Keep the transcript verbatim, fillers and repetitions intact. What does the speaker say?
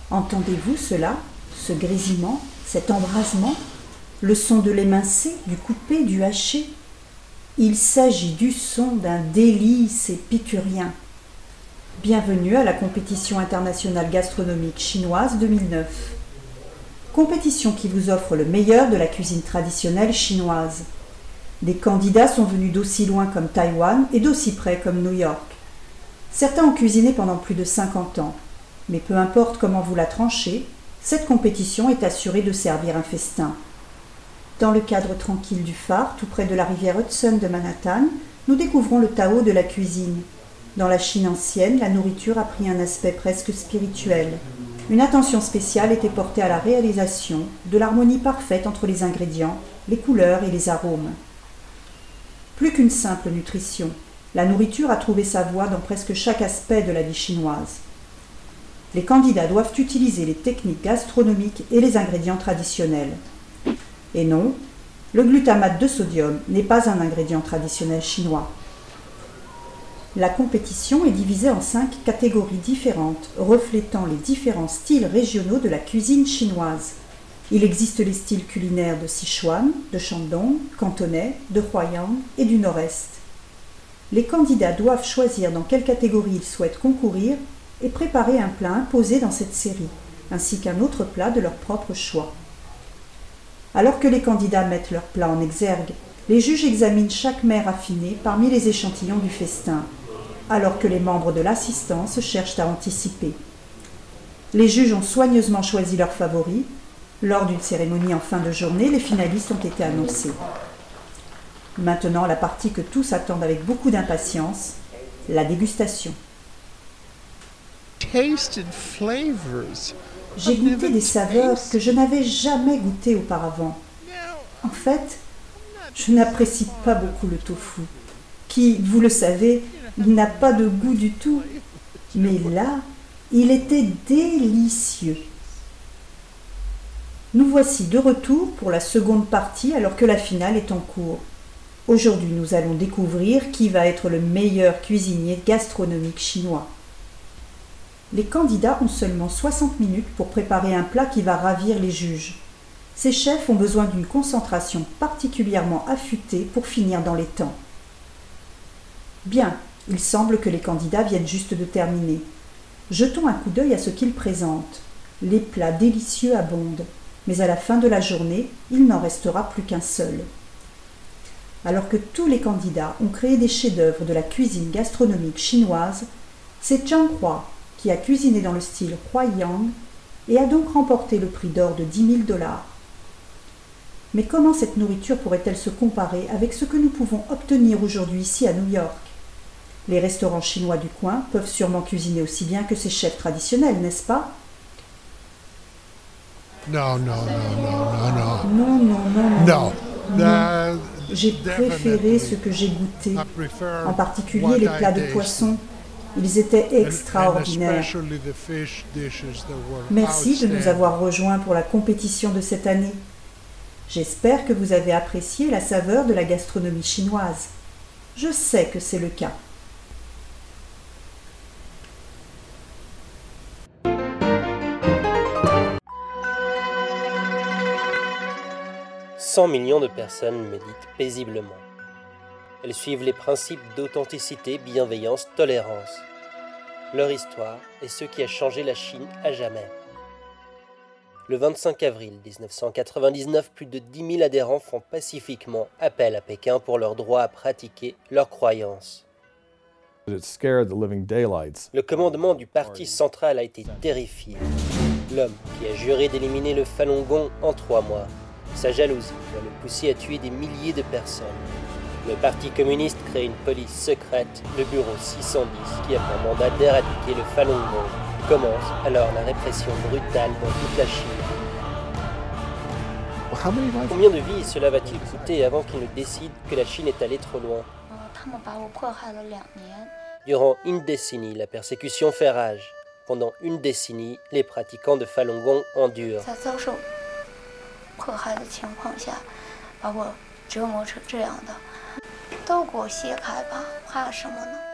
Entendez-vous cela, ce grésillement, cet embrasement, le son de l'émincé, du coupé, du haché? Il s'agit du son d'un délice épicurien. Bienvenue à la compétition internationale gastronomique chinoise deux mille neuf. Compétition qui vous offre le meilleur de la cuisine traditionnelle chinoise. Des candidats sont venus d'aussi loin comme Taïwan et d'aussi près comme New York. Certains ont cuisiné pendant plus de cinquante ans, mais peu importe comment vous la tranchez, cette compétition est assurée de servir un festin. Dans le cadre tranquille du phare, tout près de la rivière Hudson de Manhattan, nous découvrons le Tao de la cuisine. Dans la Chine ancienne, la nourriture a pris un aspect presque spirituel. Une attention spéciale était portée à la réalisation de l'harmonie parfaite entre les ingrédients, les couleurs et les arômes. Plus qu'une simple nutrition, la nourriture a trouvé sa voie dans presque chaque aspect de la vie chinoise. Les candidats doivent utiliser les techniques gastronomiques et les ingrédients traditionnels. Et non, le glutamate de sodium n'est pas un ingrédient traditionnel chinois. La compétition est divisée en cinq catégories différentes, reflétant les différents styles régionaux de la cuisine chinoise. Il existe les styles culinaires de Sichuan, de Shandong, cantonais, de Huaiyang et du Nord-Est. Les candidats doivent choisir dans quelle catégorie ils souhaitent concourir et préparer un plat imposé dans cette série, ainsi qu'un autre plat de leur propre choix. Alors que les candidats mettent leur plat en exergue, les juges examinent chaque mets raffiné parmi les échantillons du festin, alors que les membres de l'assistance cherchent à anticiper. Les juges ont soigneusement choisi leurs favoris. Lors d'une cérémonie en fin de journée, les finalistes ont été annoncés. Maintenant, la partie que tous attendent avec beaucoup d'impatience, la dégustation. J'ai goûté des saveurs que je n'avais jamais goûtées auparavant. En fait, je n'apprécie pas beaucoup le tofu, qui, vous le savez, n'a pas de goût du tout. Mais là, il était délicieux. Nous voici de retour pour la seconde partie alors que la finale est en cours. Aujourd'hui, nous allons découvrir qui va être le meilleur cuisinier gastronomique chinois. Les candidats ont seulement soixante minutes pour préparer un plat qui va ravir les juges. Ces chefs ont besoin d'une concentration particulièrement affûtée pour finir dans les temps. Bien, il semble que les candidats viennent juste de terminer. Jetons un coup d'œil à ce qu'ils présentent. Les plats délicieux abondent, mais à la fin de la journée, il n'en restera plus qu'un seul. Alors que tous les candidats ont créé des chefs-d'œuvre de la cuisine gastronomique chinoise, c'est Zhang Hua qui a cuisiné dans le style Huaiyang et a donc remporté le prix d'or de dix mille dollars. Mais comment cette nourriture pourrait-elle se comparer avec ce que nous pouvons obtenir aujourd'hui ici à New York? Les restaurants chinois du coin peuvent sûrement cuisiner aussi bien que ces chefs traditionnels, n'est-ce pas? Non, non, non, non, non, non, non, non, non. non. J'ai préféré ce que j'ai goûté, en particulier les plats de poisson. Ils étaient extraordinaires. Merci de nous avoir rejoints pour la compétition de cette année. J'espère que vous avez apprécié la saveur de la gastronomie chinoise. Je sais que c'est le cas. cent millions de personnes méditent paisiblement. Elles suivent les principes d'authenticité, bienveillance, tolérance. Leur histoire est ce qui a changé la Chine à jamais. Le vingt-cinq avril mille neuf cent quatre-vingt-dix-neuf, plus de dix mille adhérents font pacifiquement appel à Pékin pour leur droit à pratiquer leurs croyances. Le commandement du parti central a été terrifié. L'homme qui a juré d'éliminer le Falun Gong en trois mois, sa jalousie va le pousser à tuer des milliers de personnes. Le Parti communiste crée une police secrète, le bureau six cent dix, qui a pour mandat d'éradiquer le Falun Gong. Commence alors la répression brutale dans toute la Chine. Combien de vies cela va-t-il coûter avant qu'ils ne décident que la Chine est allée trop loin? Durant une décennie, la persécution fait rage. Pendant une décennie, les pratiquants de Falun Gong endurent. 迫害的情况下，把我折磨成这样的，都给我卸开吧，怕什么呢？